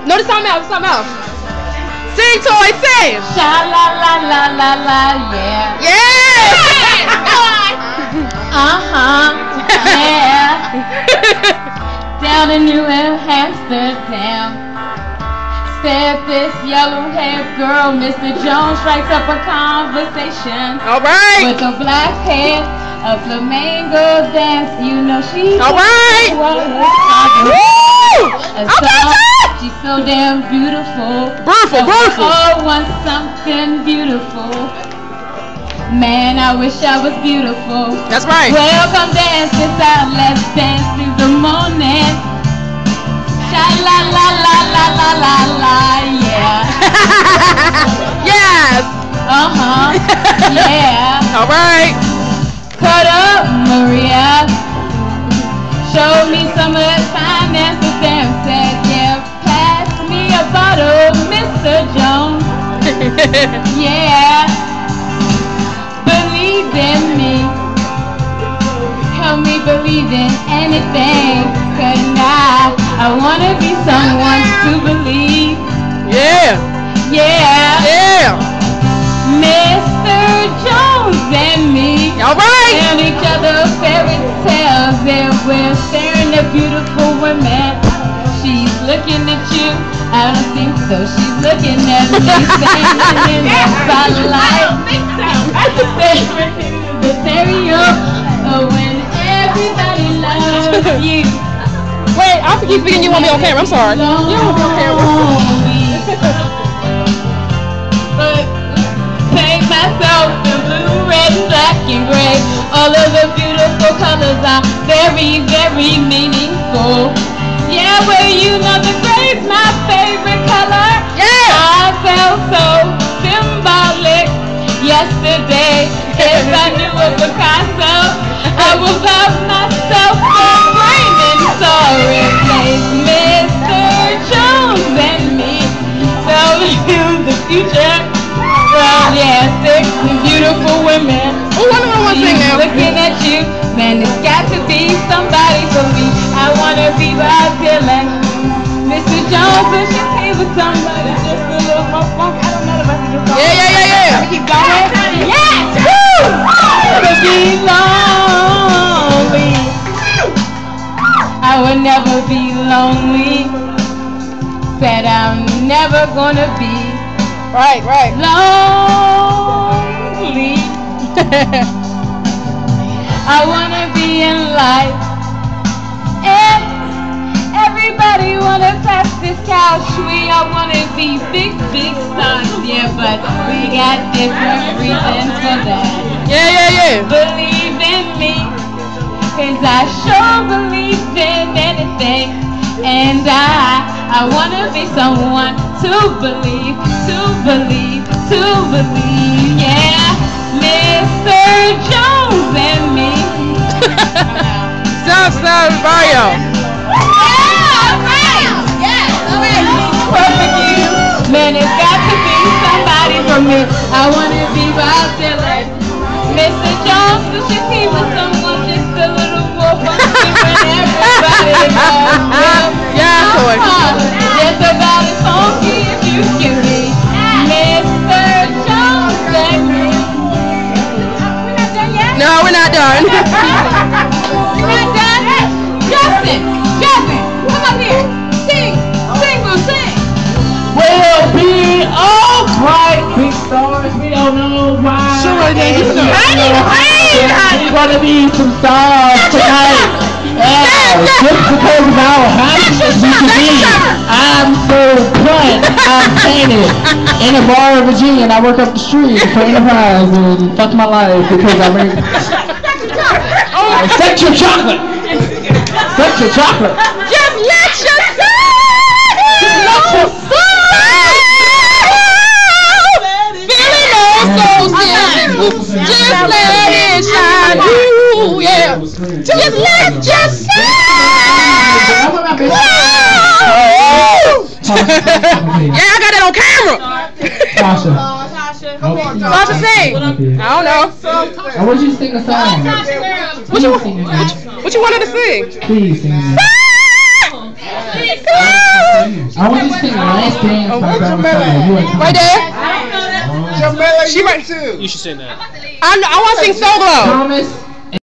No, this time out. This time out. Sing, Toy, sing. Sha la la la la la, yeah. Yeah. Yeah. Down in New Amsterdam. Said this yellow-haired girl, Mr. Jones, strikes up a conversation. All right. With a black head, a flamingo dance. You know she. All right. She's so damn beautiful. Beautiful, beautiful. Oh, want something beautiful. Man, I wish I was beautiful. That's right. Well, come dance this out. Let's dance through the morning. Sha la la la la la la la, yeah. Yes. Yeah. All right. Cut up, Maria. Showed me some of that fine Amsterdam. Said, yeah, pass me a bottle, Mr. Jones. Yeah. Believe in me. Help me believe in anything. Cause I wanna be someone to believe. Yeah. Yeah. Yeah. Mr. Jones and me. All right. Tell each other fairy tales. And we're staring at beautiful women. She's looking at you. I don't think so. She's looking at me. Standing in the spotlight. I don't think so. The stereo. When everybody loves you. Wait, I keep thinking you want me on camera. I'm sorry. You don't want me on camera. But paint myself in blue, red, black, and gray. All of the beautiful colors are very, very meaningful. Yeah, well, you know the gray's my favorite color. Yeah. I felt so symbolic yesterday. If I knew a Picasso, I would love myself for framing. So replace Mr. Jones and me. Tell you the future. Well, yeah, 6 beautiful women. Oh, I know one thing now. Looking at you, man, it's got to be somebody for me. I wanna be Bob Dylan. Mr. Jones, wish you be with somebody just a little more funk. I don't know the rest of the song. Yeah. Keep going. Yes! Woo! To be lonely. I would never be lonely. Said I'm never gonna be Right. lonely. I wanna be in life. And everybody wanna pass this couch. We all wanna be big stars, yeah, but we got different reasons for that. Yeah. Believe in me, cause I sure believe in anything. And I wanna be someone to believe, yeah. Mr. Jones and me. Southside Mario. Perfect you. Man, it's got to be somebody for me. I wanna be Bob Dylan. Mr. Jones, we should be with someone just a little more funky when everybody loves him. Yeah, Toy. Just about as funky as you can be. Mr. Jones and me. We're not done yet? No, we're not done. We're not done? Justin, come up here. Sing, we'll sing. We'll be alright, big stars, we don't know why. Sure, I did. You know. We're gonna be some stars tonight. Just because of how handsome we can be, I'm so blunt, I'm painted in a bar in Virginia, and I work up the street for Enterprise, and fuck my life because I mean, set your chocolate. Set your chocolate. Just let yourself. Just let it shine. Ooh, yeah. Just let yourself. Yeah, I got that on camera. Tasha, sing. I don't know. I want you to sing a song. What you wanted to sing? Please sing it. I want you to sing Last Dance by Brown. Right there. Jamela, She right. too. You should sing that. I want to sing Solo. Thomas.